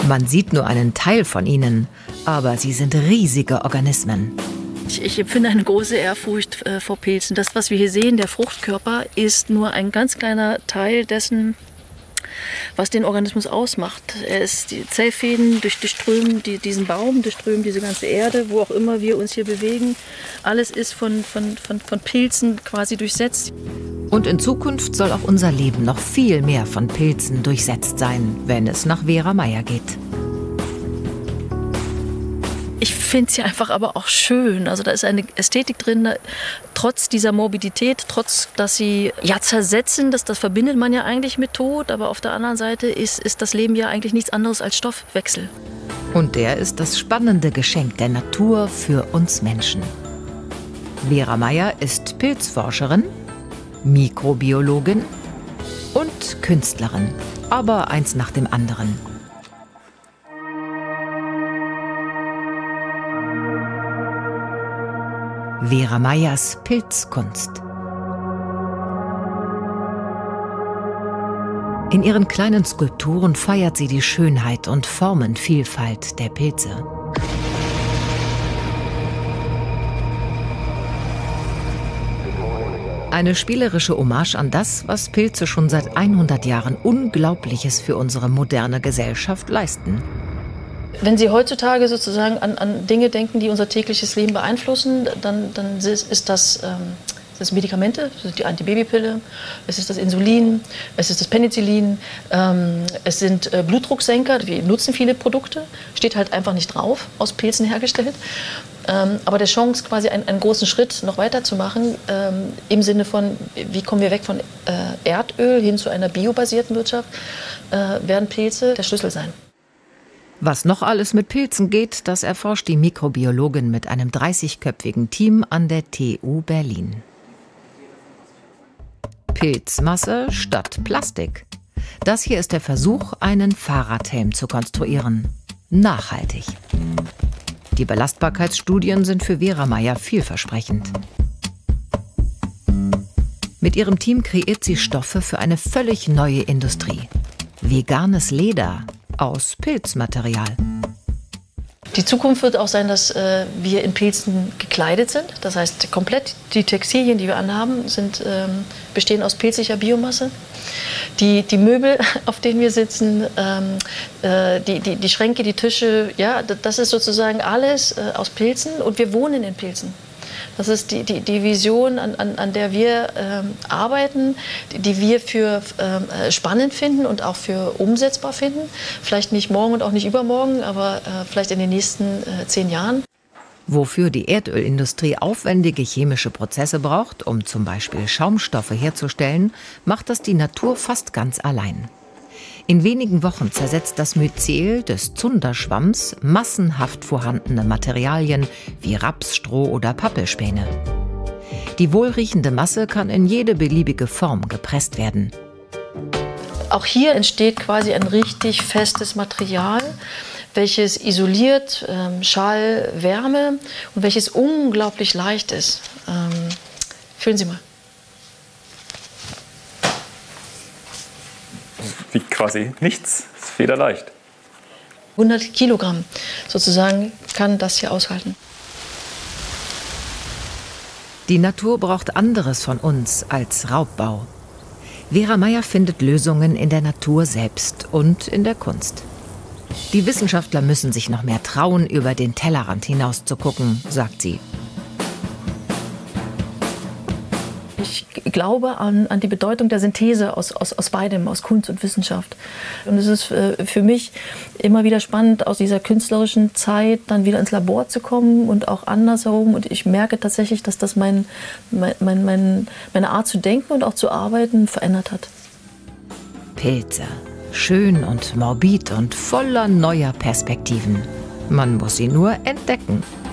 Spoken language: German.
Man sieht nur einen Teil von ihnen, aber sie sind riesige Organismen. Ich empfinde eine große Ehrfurcht vor Pilzen. Das, was wir hier sehen, der Fruchtkörper, ist nur ein ganz kleiner Teil dessen, was den Organismus ausmacht. Die Zellfäden durchströmen diesen Baum, durchströmen diese ganze Erde, wo auch immer wir uns hier bewegen. Alles ist von Pilzen quasi durchsetzt. Und in Zukunft soll auch unser Leben noch viel mehr von Pilzen durchsetzt sein, wenn es nach Vera Mayer geht. Ich finde sie einfach aber auch schön. Also da ist eine Ästhetik drin, trotz dieser Morbidität, trotz, dass sie ja zersetzen, das verbindet man ja eigentlich mit Tod. Aber auf der anderen Seite ist das Leben ja eigentlich nichts anderes als Stoffwechsel. Und der ist das spannende Geschenk der Natur für uns Menschen. Vera Mayer ist Pilzforscherin, Mikrobiologin und Künstlerin, aber eins nach dem anderen. Vera Mayers Pilzkunst. In ihren kleinen Skulpturen feiert sie die Schönheit und Formenvielfalt der Pilze. Eine spielerische Hommage an das, was Pilze schon seit 100 Jahren Unglaubliches für unsere moderne Gesellschaft leisten. Wenn Sie heutzutage sozusagen an Dinge denken, die unser tägliches Leben beeinflussen, dann ist das Medikamente, das ist die Antibabypille, es ist das Insulin, es ist das Penicillin, es sind Blutdrucksenker. Wir nutzen viele Produkte, steht halt einfach nicht drauf, aus Pilzen hergestellt. Aber der Chance, quasi einen großen Schritt noch weiter zu machen, im Sinne von, wie kommen wir weg von Erdöl hin zu einer biobasierten Wirtschaft, werden Pilze der Schlüssel sein. Was noch alles mit Pilzen geht, das erforscht die Mikrobiologin mit einem 30-köpfigen Team an der TU Berlin. Pilzmasse statt Plastik. Das hier ist der Versuch, einen Fahrradhelm zu konstruieren. Nachhaltig. Die Belastbarkeitsstudien sind für Vera Mayer vielversprechend. Mit ihrem Team kreiert sie Stoffe für eine völlig neue Industrie. Veganes Leder aus Pilzmaterial. Die Zukunft wird auch sein, dass wir in Pilzen gekleidet sind. Das heißt, komplett die Textilien, die wir anhaben, bestehen aus pilzlicher Biomasse. Die Möbel, auf denen wir sitzen, die Schränke, die Tische, ja, das ist sozusagen alles aus Pilzen und wir wohnen in Pilzen. Das ist die Vision, an der wir arbeiten, die wir für spannend finden und auch für umsetzbar finden. Vielleicht nicht morgen und auch nicht übermorgen, aber vielleicht in den nächsten 10 Jahren. Wofür die Erdölindustrie aufwendige chemische Prozesse braucht, um zum Beispiel Schaumstoffe herzustellen, macht das die Natur fast ganz allein. In wenigen Wochen zersetzt das Myzel des Zunderschwamms massenhaft vorhandene Materialien wie Raps, Stroh oder Pappelspäne. Die wohlriechende Masse kann in jede beliebige Form gepresst werden. Auch hier entsteht quasi ein richtig festes Material, welches isoliert Schall, Wärme und welches unglaublich leicht ist. Fühlen Sie mal. Wiegt quasi nichts, ist federleicht. 100 Kilogramm sozusagen kann das hier aushalten. Die Natur braucht anderes von uns als Raubbau. Vera Mayer findet Lösungen in der Natur selbst und in der Kunst. Die Wissenschaftler müssen sich noch mehr trauen, über den Tellerrand hinaus zu gucken, sagt sie. Ich glaube an die Bedeutung der Synthese aus beidem, aus Kunst und Wissenschaft. Und es ist für mich immer wieder spannend, aus dieser künstlerischen Zeit dann wieder ins Labor zu kommen und auch andersherum. Und ich merke tatsächlich, dass das meine Art zu denken und auch zu arbeiten verändert hat. Pilze. Schön und morbid und voller neuer Perspektiven. Man muss sie nur entdecken.